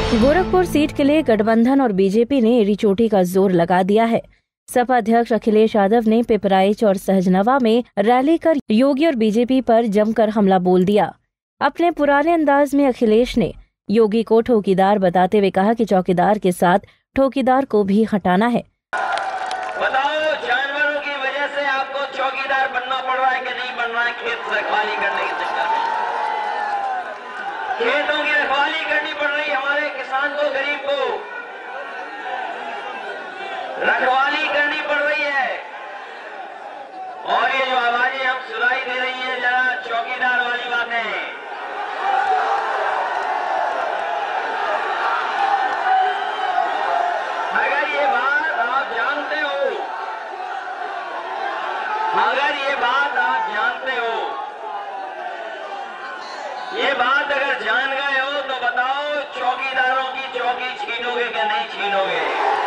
Gorakhpur seat के लिए गठबंधन और बीजेपी ने एड़ी चोटी का जोर लगा दिया है। सपा अध्यक्ष अखिलेश यादव ने पिपराइच और सहजनवा में रैली कर योगी और बीजेपी पर जमकर हमला बोल दिया। अपने पुराने अंदाज में अखिलेश ने योगी को ठोकीदार बताते हुए कहा कि चौकीदार के साथ ठोकीदार को भी हटाना है। बताओ, जानवरों की वजह से आपको चौकीदार बनना पड़ रहा है कि नहीं बन रहा है? खेत रखवाली करने के चक्कर में खेतों की रखवाली करनी पड़ रही है। हमारे किसान को, गरीब को रखवाली करनी पड़ रही है। और ये जो आवाजें हम सुनाई दे रही है, जरा चौकीदार वाली बातें, अगर ये बात आप जानते हो, अगर ये बात आप जानते हो, ये बात अगर जान गए हो तो बताओ, चौकीदारों की चौकी छीनोगे कि नहीं छीनोगे?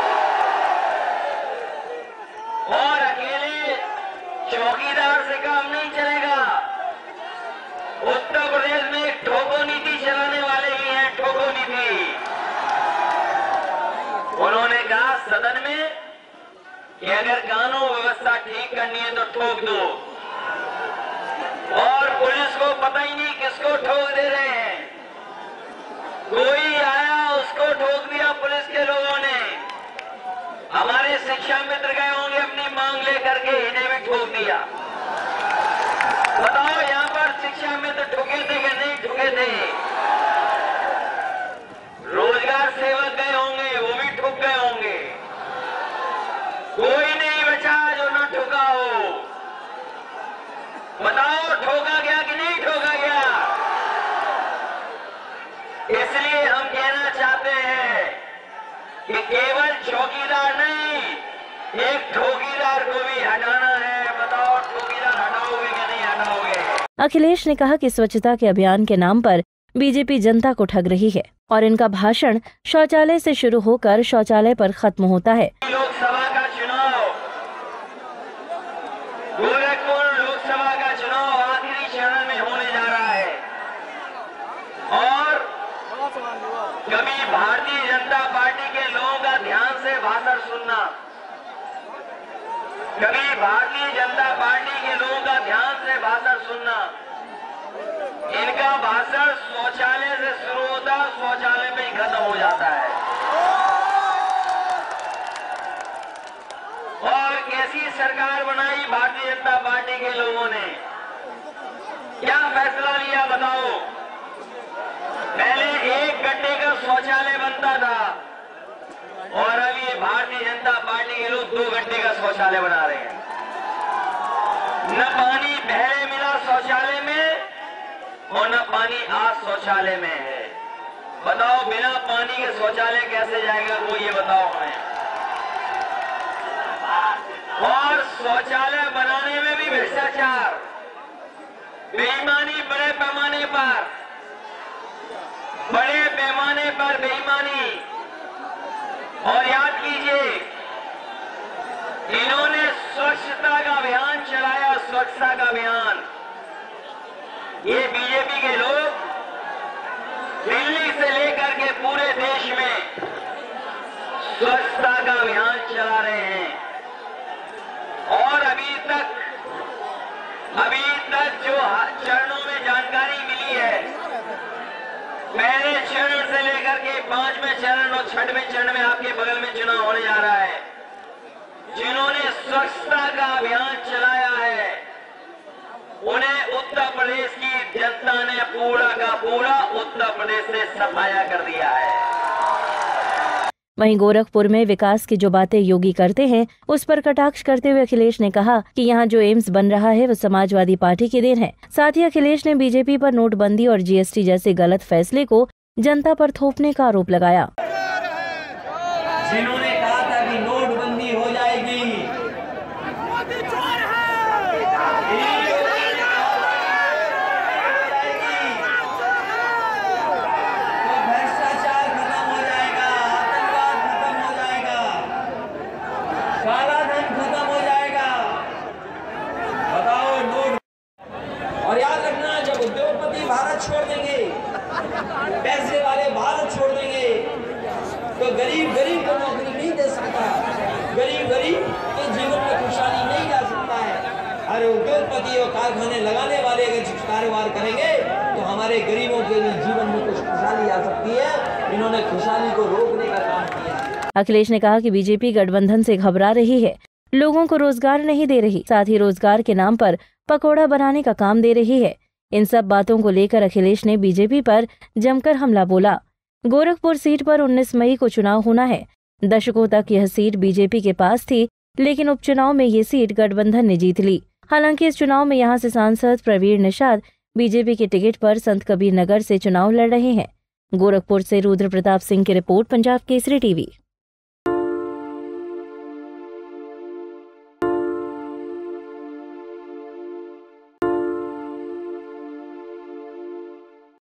और अकेले चौकीदार से काम नहीं चलेगा। उत्तर प्रदेश में एक ठोको नीति चलाने वाले भी हैं, ठोको नीति। उन्होंने कहा सदन में कि अगर कानून व्यवस्था ठीक करनी है तो ठोक दो, और पुलिस को पता ही नहीं किसको ठोक दे रहे हैं। कोई आया, उसको ठोक दिया पुलिस के लोगों ने। हमारे शिक्षा मित्र गए होंगे अपनी मांग लेकर के, इन्हें भी ठोक दिया। बताओ, यहाँ पर शिक्षा मित्र ठुके थे कि नहीं ठुके थे? रोजगार सेवक गए होंगे, वो भी ठुक गए होंगे। कोई नहीं बचा जो न ठुका हो। बताओ, ठोका गया कि नहीं ठोका गया? इसलिए हम कहना चाहते हैं कि केवल चौकीदार नहीं, एक ठोकीदार को भी हटाना है। बताओ, ठोकीदार हटाओगे कि नहीं हटाओगे? अखिलेश ने कहा कि स्वच्छता के अभियान के नाम पर बीजेपी जनता को ठग रही है और इनका भाषण शौचालय से शुरू होकर शौचालय पर खत्म होता है। लोकसभा का चुनाव, गोरखपुर लोकसभा का चुनाव आखिरी चरण में होने जा रहा है। और कभी भारतीय जनता पार्टी के लोगों का ध्यान से भाषण सुनना, कभी भारतीय जनता पार्टी के लोगों का ध्यान से भाषण सुनना। इनका भाषण शौचालय से शुरू होता, शौचालय में ही खत्म हो जाता है। और कैसी सरकार बनाई भारतीय जनता पार्टी के लोगों ने? क्या फैसला लिया बताओ? पहले एक गड्ढे का शौचालय बनता था, और अब ये भारतीय जनता पार्टी के लोग 2 गड्ढे का शौचालय बना रहे हैं। न पानी पहले मिला शौचालय में, और न पानी आज शौचालय में है। बताओ, बिना पानी के शौचालय कैसे जाएगा वो ये बताओ हमें। और शौचालय बनाने में भी भ्रष्टाचार, बेईमानी, बड़े पैमाने पर बेईमानी। और याद कीजिए, इन्होंने स्वच्छता का अभियान चलाया, स्वच्छता का अभियान। ये बीजेपी के लोग दिल्ली से लेकर के पूरे देश में स्वच्छता का अभियान चला रहे हैं। और अभी तक जो चरणों में जानकारी मिली है, पहले चरण से लेकर के 5वें चरण और 6वें चरण में आपके बगल में चुनाव होने जा रहा है। जिन्होंने स्वच्छता का अभियान चलाया है, उन्हें उत्तर प्रदेश की जनता ने पूरा का पूरा उत्तर प्रदेश से सफाया कर दिया है। वहीं गोरखपुर में विकास की जो बातें योगी करते हैं, उस पर कटाक्ष करते हुए अखिलेश ने कहा कि यहाँ जो एम्स बन रहा है वो समाजवादी पार्टी की देन है। साथ ही अखिलेश ने बीजेपी पर नोटबंदी और जीएसटी जैसे गलत फैसले को जनता पर थोपने का आरोप लगाया। जिन्होंने कहा था कि नोटबंदी हो जाएगी, भारत छोड़ देंगे, पैसे वाले भारत छोड़ देंगे, कारखाने लगाने वाले अगर कुछ कारोबार करेंगे तो हमारे गरीबों के लिए जीवन में कुछ खुशहाली आ सकती है। इन्होंने खुशहाली को रोकने का काम किया। अखिलेश ने कहा कि बीजेपी गठबंधन से घबरा रही है, लोगों को रोजगार नहीं दे रही, साथ ही रोजगार के नाम पर पकौड़ा बनाने का काम दे रही है। इन सब बातों को लेकर अखिलेश ने बीजेपी पर जमकर हमला बोला। गोरखपुर सीट पर 19 मई को चुनाव होना है। दशकों तक यह सीट बीजेपी के पास थी, लेकिन उपचुनाव में ये सीट गठबंधन ने जीत ली। हालांकि इस चुनाव में यहां से सांसद प्रवीण निषाद बीजेपी के टिकट पर संत कबीर नगर से चुनाव लड़ रहे हैं। गोरखपुर से रुद्र प्रताप सिंह की रिपोर्ट, पंजाब केसरी टीवी।